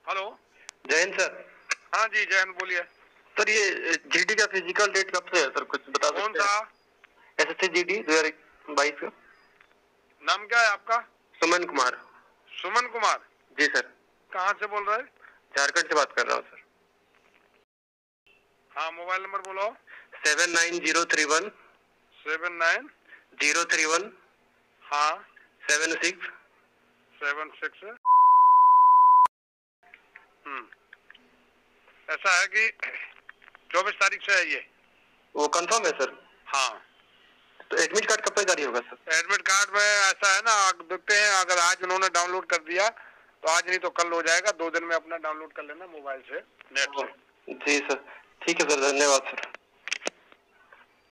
Hello. जय Hind sir. हाँ जी, जय हिंद, बोलिए। सर ये जीडी का फिजिकल डेट कब से है सर, कुछ बता सकते हैं? कौन सा? एसएससी जीडी 2022 का। नाम क्या है आपका? सुमन कुमार। सुमन कुमार जी सर। कहाँ से बोल रहे हैं? झारखंड से बात कर रहा हूँ सर। हाँ, मोबाइल नंबर बोलो। 79031 79 031 हाँ 76। 76। ऐसा है कि 24 तारीख से है ये। वो कंफर्म है सर? हाँ। तो एडमिट कार्ड कब तक जारी होगा सर? एडमिट कार्ड में ऐसा है ना, देखते हैं, अगर आज उन्होंने डाउनलोड कर दिया तो आज, नहीं तो कल हो जाएगा। 2 दिन में अपना डाउनलोड कर लेना मोबाइल से, नेट से। जी सर, ठीक है सर, धन्यवाद सर।